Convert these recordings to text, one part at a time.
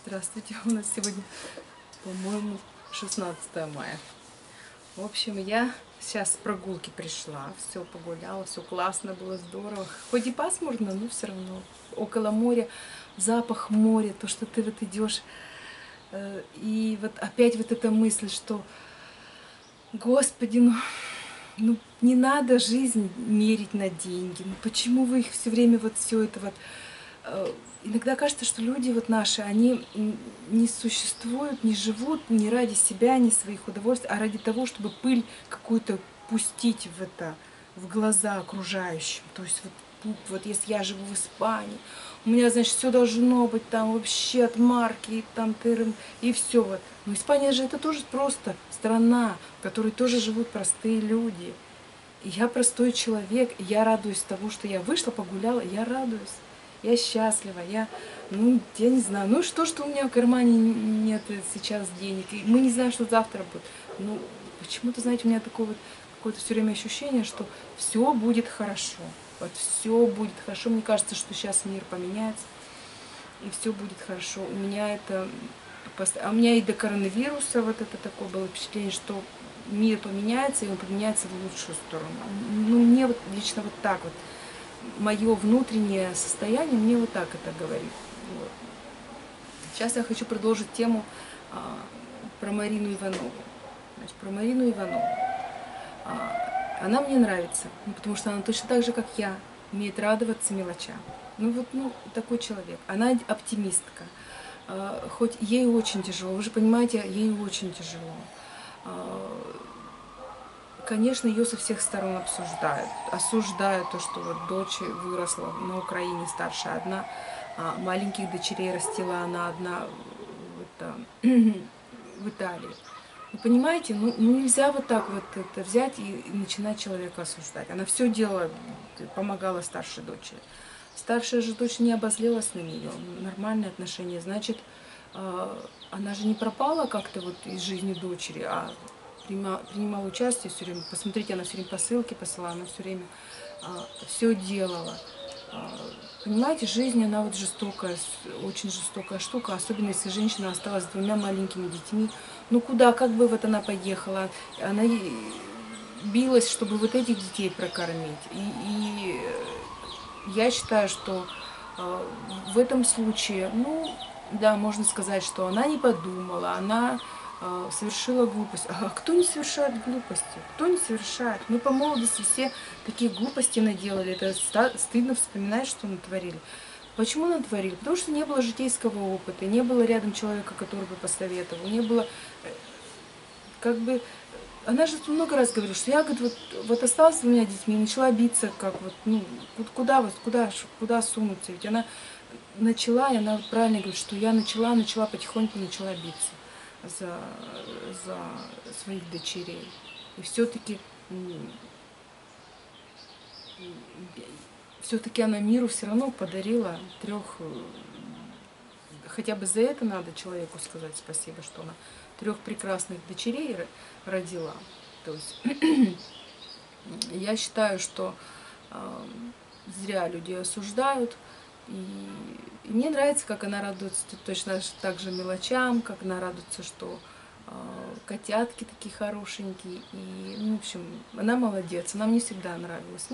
Здравствуйте, у нас сегодня, по-моему, 16 мая. В общем, я сейчас с прогулки пришла, все погуляла, все классно было, здорово. Хоть и пасмурно, но все равно. Около моря, запах моря, то, что ты вот идешь. И вот опять вот эта мысль, что, Господи, ну не надо жизнь мерить на деньги. Ну почему вы их все время вот все это вот. Иногда кажется, что люди вот наши, они не существуют, не живут не ради себя, не своих удовольствий, а ради того, чтобы пыль какую-то пустить в это, в глаза окружающим. То есть вот если я живу в Испании, у меня, значит, все должно быть там вообще от марки, и там тырым, и все вот. Но Испания же это тоже просто страна, в которой тоже живут простые люди. И я простой человек, и я радуюсь тому, что я вышла, погуляла, я радуюсь. Я счастлива, я не знаю, ну что у меня в кармане нет сейчас денег, и мы не знаем, что завтра будет. Ну, почему-то, знаете, у меня такое вот какое-то все время ощущение, что все будет хорошо. Вот все будет хорошо. Мне кажется, что сейчас мир поменяется, и все будет хорошо. У меня это... А у меня и до коронавируса вот это такое было впечатление, что мир поменяется, и он поменяется в лучшую сторону. Ну, мне вот лично вот так вот. Мое внутреннее состояние мне вот так это говорит. Вот. Сейчас я хочу продолжить тему про Марину Иванову. Значит, про Марину Иванову. Она мне нравится, потому что она точно так же, как я, умеет радоваться мелочам. Такой человек. Она оптимистка. Хоть ей очень тяжело, вы же понимаете, ей очень тяжело. Конечно, ее со всех сторон осуждают то, что вот дочь выросла на Украине, старшая одна, маленьких дочерей растила она одна в Италии. Вы понимаете, нельзя вот так вот это взять и начинать человека осуждать. Она все делала, помогала старшей дочери. Старшая же дочь не обозлилась на нее, нормальные отношения. Значит, она же не пропала как-то вот из жизни дочери, а принимала участие все время. Посмотрите, она все время посылки посылала, она все время все делала. Понимаете, жизнь, она вот жестокая, очень жестокая штука, особенно если женщина осталась с двумя маленькими детьми. Ну куда, как бы вот она поехала, она билась, чтобы вот этих детей прокормить. И я считаю, что в этом случае, да, можно сказать, что она не подумала, она совершила глупость. А кто не совершает глупости? Кто не совершает? Мы по молодости все такие глупости наделали. Это стыдно вспоминать, что натворили. Почему натворили? Потому что не было житейского опыта, не было рядом человека, который бы посоветовал, не было... Как бы... Она же много раз говорила, что я, говорит, вот осталась с двумя детьми и начала биться, как вот, куда сунуться? Ведь она начала, и она вот правильно говорит, что я начала потихоньку биться за своих дочерей. И все-таки она миру все равно подарила трех, хотя бы за это надо человеку сказать спасибо, что она трех прекрасных дочерей родила. То есть я считаю, что зря люди осуждают. И мне нравится, как она радуется точно так же мелочам, как она радуется, что котятки такие хорошенькие. И, в общем, она молодец, она мне всегда нравилась.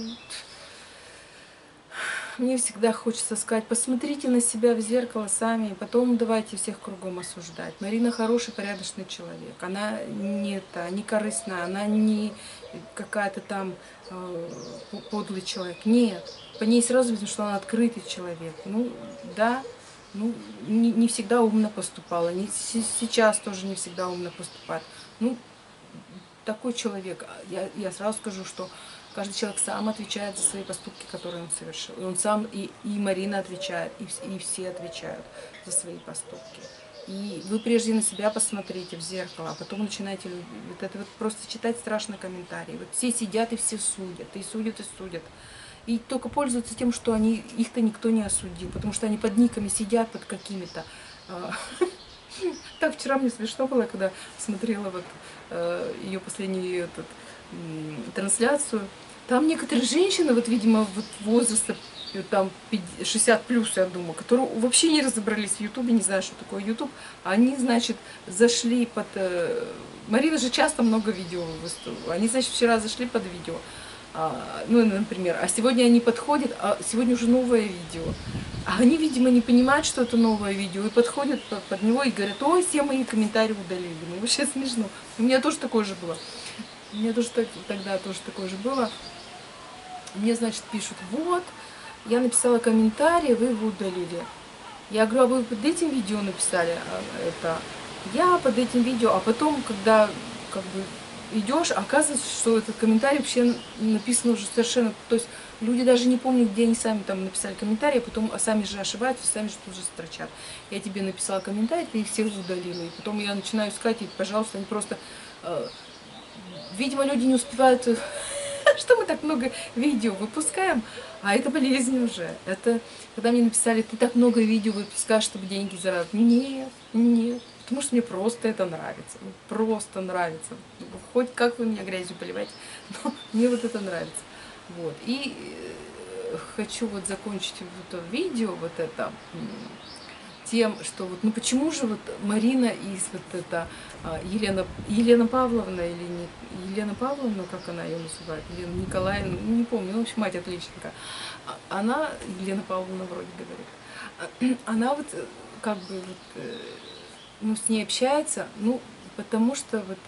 Мне всегда хочется сказать, посмотрите на себя в зеркало сами, и потом давайте всех кругом осуждать. Марина хороший, порядочный человек. Она не корыстная, она не какая-то там подлый человек. Нет. По ней сразу видно, что она открытый человек. Не всегда умно поступала. Сейчас тоже не всегда умно поступает. Такой человек. Я сразу скажу, что каждый человек сам отвечает за свои поступки, которые он совершил. И он сам, и Марина отвечает, и все отвечают за свои поступки. И вы прежде на себя посмотрите в зеркало, а потом начинаете вот это вот просто читать страшно комментарии. Вот все сидят и все судят, и судят, и судят. И только пользуются тем, что их-то никто не осудил, потому что они под никами сидят, под какими-то. Так вчера мне смешно было, когда смотрела ее последнюю трансляцию. Там некоторые женщины, видимо, возраста и вот там 60 плюс, я думаю, которые вообще не разобрались в Ютубе, не знаю, что такое Ютуб, они, значит, зашли под... Марина же часто много видео выступала, они, значит, вчера зашли под видео, ну, например, а сегодня они подходят, а сегодня уже новое видео. А они, видимо, не понимают, что это новое видео, и подходят под него и говорят: ой, все мои комментарии удалили. Ну, вообще смешно. У меня тоже такое же было. У меня тоже тогда тоже такое же было. Мне, значит, пишут: вот, я написала комментарий, вы его удалили. Я говорю: а вы под этим видео написали это? Я под этим видео, а потом, когда как бы идешь, оказывается, что этот комментарий вообще написан уже совершенно, то есть люди даже не помнят, где они сами там написали комментарий, а потом сами же ошибаются, сами же тут же строчат. Я тебе написала комментарий, ты их всех удалила, и потом я начинаю искать, и, пожалуйста, они просто, видимо, люди не успевают, что мы так много видео выпускаем, а это болезнь уже. Это, когда мне написали: ты так много видео выпускаешь, чтобы деньги заработать. Нет, нет. Потому что мне просто это нравится. Просто нравится. Хоть как вы меня грязью поливаете, но мне вот это нравится. Вот. И хочу вот закончить вот это видео, вот это, тем, что вот, ну почему же вот Марина и вот это Елена Павловна или не Елена Павловна, как она ее называет, Елена Николаевна, не помню, ну, в общем, мать отличника, она, Елена Павловна вроде говорит, она вот как бы вот, ну, с ней общается, ну, потому что вот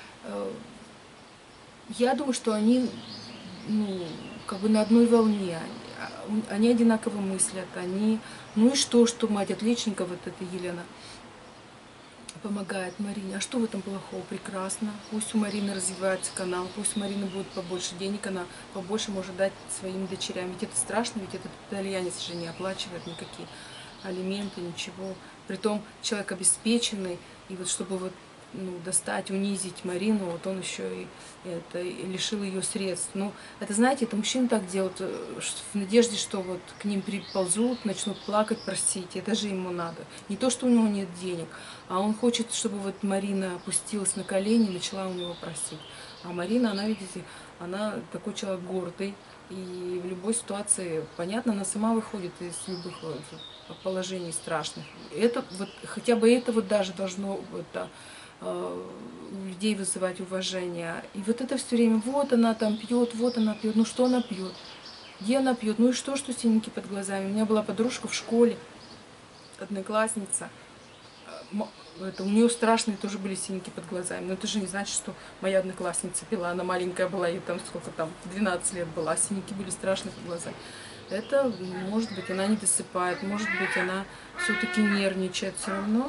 я думаю, что они, ну, как бы на одной волне, они одинаково мыслят, они, ну и что мать отличника, вот эта Елена, помогает Марине. А что в этом плохого? Прекрасно. Пусть у Марины развивается канал, пусть у Марины будет побольше денег, она побольше может дать своим дочерям. Ведь это страшно, ведь этот итальянец же не оплачивает никакие алименты, ничего. Притом человек обеспеченный, и вот чтобы вот, ну, достать, унизить Марину, вот он еще и это, и лишил ее средств. Ну, это, знаете, это мужчины так делают, в надежде, что вот к ним приползут, начнут плакать, просить. Это же ему надо. Не то, что у него нет денег, а он хочет, чтобы вот Марина опустилась на колени и начала у него просить. А Марина, она, видите, она такой человек гордый, и в любой ситуации, понятно, она сама выходит из любых положений страшных. Это вот, хотя бы это вот даже должно это, у людей вызывать уважение. И вот это все время: вот она там пьет, вот она пьет. Ну что она пьет? Где она пьет? Ну и что синяки под глазами? У меня была подружка в школе, одноклассница. Это, у нее страшные тоже были синяки под глазами. Но это же не значит, что моя одноклассница пила. Она маленькая была, ей там сколько там, 12 лет была, а синяки были страшные под глазами. Это, может быть, она не досыпает, может быть, она все-таки нервничает все равно.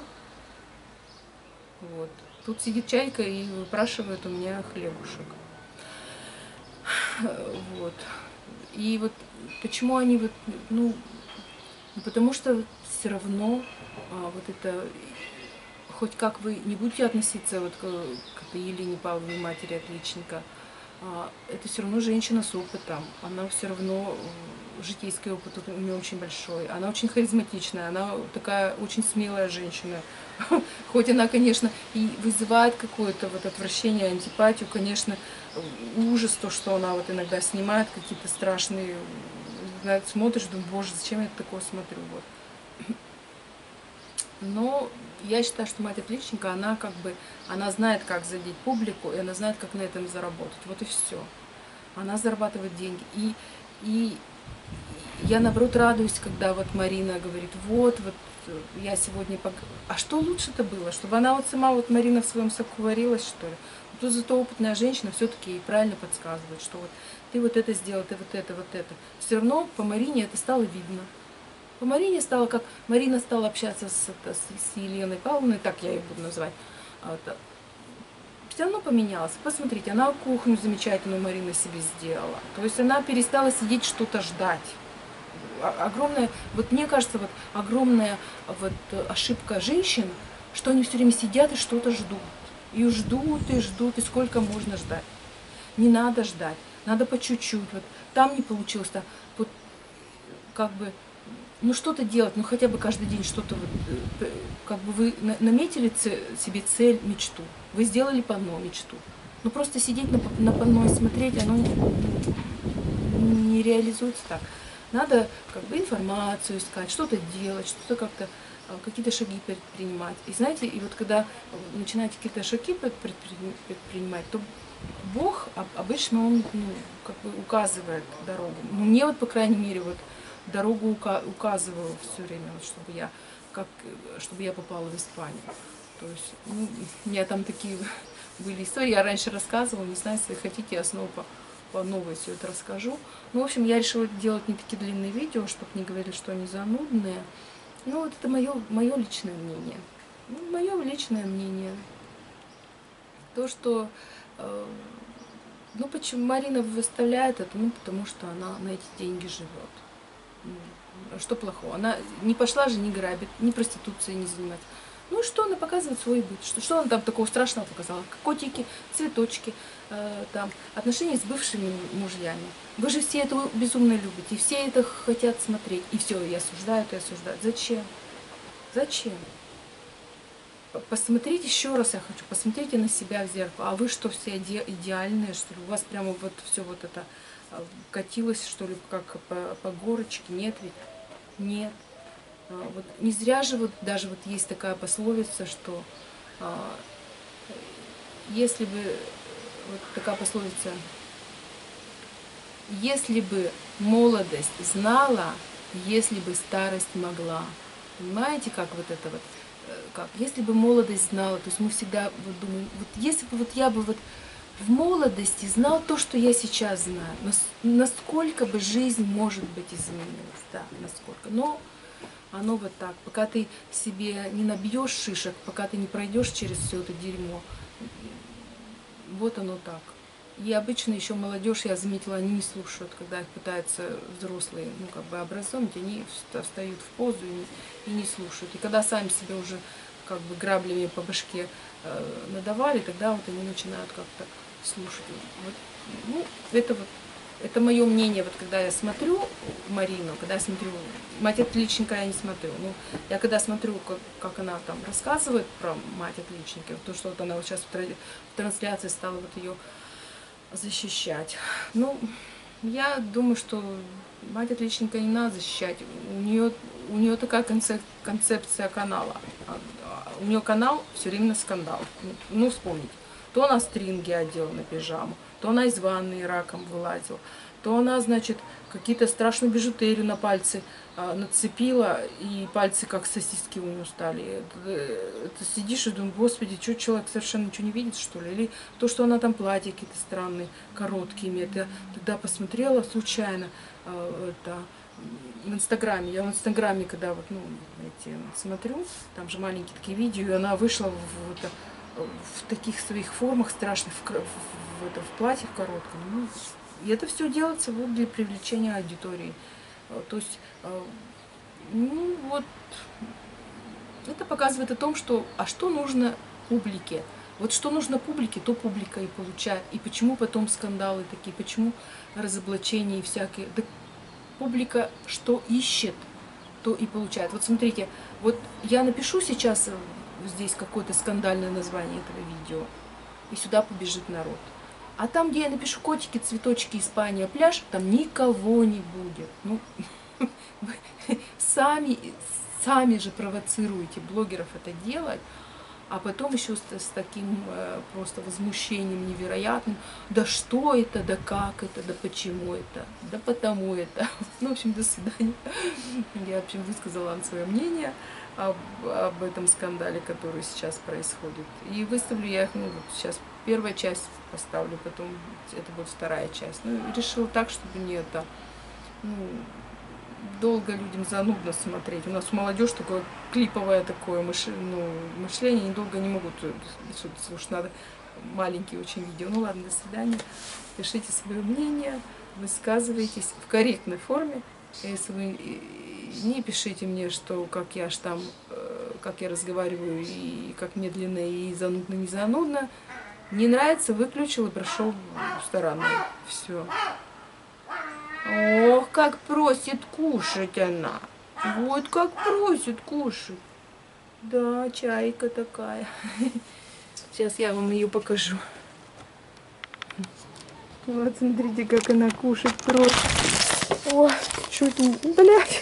Вот. Тут сидит чайка и выпрашивает у меня хлебушек. Вот. И вот почему они вот, ну, потому что все равно вот это, хоть как вы не будете относиться вот к этой Елене Павловне, матери отличника, это все равно женщина с опытом, она все равно, житейский опыт у нее очень большой, она очень харизматичная, она такая очень смелая женщина. Хоть она, конечно, и вызывает какое-то вот отвращение, антипатию, конечно, ужас, то, что она вот иногда снимает какие-то страшные, смотришь, думаешь: боже, зачем я такое смотрю, вот. Но я считаю, что мать отличника, она как бы, она знает, как задеть публику, и она знает, как на этом заработать. Вот и все. Она зарабатывает деньги. И я, наоборот, радуюсь, когда вот Марина говорит: вот я сегодня... А что лучше-то было? Чтобы она вот сама, вот Марина в своем соку варилась, что ли? То зато опытная женщина все-таки правильно подсказывает, что вот ты вот это сделал, ты вот это, вот это. Все равно по Марине это стало видно. По Марине стало, как Марина стала общаться с Еленой Павловной, так я ее буду называть, все равно поменялось. Посмотрите, она кухню замечательную Марина себе сделала. То есть она перестала сидеть, что-то ждать. Огромная, вот мне кажется, вот огромная вот ошибка женщин, что они все время сидят и что-то ждут. И ждут, и сколько можно ждать. Не надо ждать, надо по чуть-чуть. Вот там не получилось, там вот как бы, ну что-то делать, ну хотя бы каждый день что-то вот, как бы вы наметили себе цель, мечту, вы сделали панно, мечту. Ну просто сидеть на панно и смотреть, оно не реализуется так. Надо как бы информацию искать, что-то делать, что-то как-то, какие-то шаги предпринимать. И знаете, и вот когда начинаете какие-то шаги предпринимать, то Бог обычно он, ну, как бы указывает дорогу. Ну, мне вот, по крайней мере, вот дорогу указывал все время, вот, чтобы я попала в Испанию. То есть, ну, у меня там такие были истории, я раньше рассказывала, не знаю, если хотите, я снова по новой все это расскажу. Ну, в общем, я решила делать не такие длинные видео, чтобы не говорили, что они занудные. Ну, вот это мое личное мнение. Ну, мое личное мнение. То, что ну, почему Марина выставляет это? Ну, потому что она на эти деньги живет. Ну, что плохого? Она не пошла же, не грабит, ни проституцией не занимается. Ну, что она показывает свой быт? Что она там такого страшного показала? Котики, цветочки, там, отношения с бывшими мужьями. Вы же все это безумно любите, и все это хотят смотреть. И все, и осуждают, и осуждают. Зачем? Зачем? Посмотрите еще раз, я хочу, посмотрите на себя в зеркало. А вы что, все идеальные, что ли? У вас прямо вот все вот это катилось, что ли, как по горочке? Нет ведь? Нет. Вот не зря же вот даже вот есть такая пословица, что если бы, вот такая пословица, если бы молодость знала, если бы старость могла. Понимаете, как вот это вот? Как? Если бы молодость знала, то есть мы всегда вот думаем, вот если бы вот я бы вот в молодости знал то, что я сейчас знаю, насколько бы жизнь, может быть, изменилась, да, насколько. Но оно вот так, пока ты себе не набьешь шишек, пока ты не пройдешь через все это дерьмо, вот оно так. И обычно еще молодежь, я заметила, они не слушают, когда их пытаются взрослые, ну, как бы образовывать, они встают в позу и не слушают. И когда сами себе уже как бы граблями по башке надавали, тогда вот они начинают как-то слушать. Вот, ну, это мое мнение, вот когда я смотрю Марину, когда я смотрю, «Мать отличника» я не смотрю, но я когда смотрю, как она там рассказывает про «Мать отличника», то, что вот она вот сейчас в трансляции стала вот ее защищать. Ну, я думаю, что «Мать отличника» не надо защищать. У нее такая концепция канала. У нее канал все время на скандал. Ну, вспомните. То она стринги одела на пижаму, то она из ванны раком вылазила, то она, значит, какие-то страшную бижутерию на пальцы нацепила, и пальцы как сосиски у нее стали. Ты сидишь и думаешь, господи, что человек совершенно ничего не видит, что ли? Или то, что она там платья какие-то странные, короткие имеет. Я тогда посмотрела случайно это, в Инстаграме. Я в Инстаграме, когда вот, ну, смотрю, там же маленькие такие видео, и она вышла в таких своих формах страшных, в платье коротком. Ну, и это все делается вот для привлечения аудитории. То есть, ну вот, это показывает о том, что, а что нужно публике. Вот что нужно публике, то публика и получает. И почему потом скандалы такие, почему разоблачения и всякие. Да публика что ищет, то и получает. Вот смотрите, вот я напишу сейчас здесь какое-то скандальное название этого видео, и сюда побежит народ. А там, где я напишу котики, цветочки, Испания, пляж, там никого не будет. Ну, сами же провоцируете блогеров это делать, а потом еще с таким просто возмущением невероятным. Да что это, да как это, да почему это, да потому это. Ну, в общем, до свидания. Я, в общем, высказала вам свое мнение об этом скандале, который сейчас происходит. И выставлю я их, ну, вот сейчас первая часть поставлю, потом это будет вторая часть. Ну, решила так, чтобы не это, ну, долго людям занудно смотреть. У нас молодежь такое клиповое такое мышление, они долго не могут слушать, надо маленькие очень видео. Ну ладно, до свидания. Пишите свое мнение, высказывайтесь в корректной форме. Если вы не пишите мне, что как я там, как я разговариваю, и как медленно, и занудно, не занудно. Не нравится, выключил и прошел в сторону. Все. Ох, как просит кушать она. Вот как просит кушать. Да, чайка такая. Сейчас я вам ее покажу. Вот смотрите, как она кушать просит. Ой, чуть, блядь.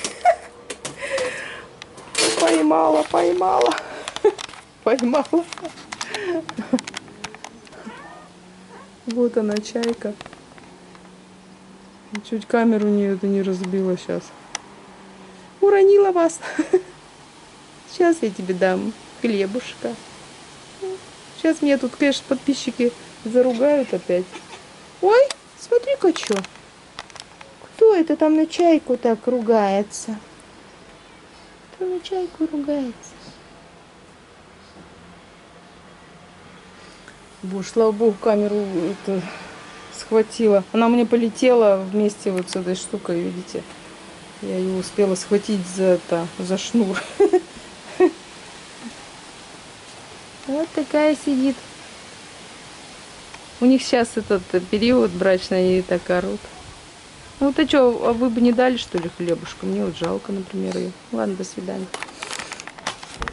Поймала, поймала. Поймала. Вот она, чайка. Чуть камеру не разбила сейчас. Уронила вас. Сейчас я тебе дам хлебушка. Сейчас меня тут, конечно, подписчики заругают опять. Ой, смотри-ка, что. Кто это там на чайку так ругается? Кто на чайку ругается? Боже, слава богу, камеру это схватила. Она у меня полетела вместе вот с этой штукой, видите. Я ее успела схватить за шнур. Вот такая сидит. У них сейчас этот период брачный, и так орут. Ну, ты что, а вы бы не дали, что ли, хлебушка? Мне вот жалко, например, ее. Ладно, до свидания.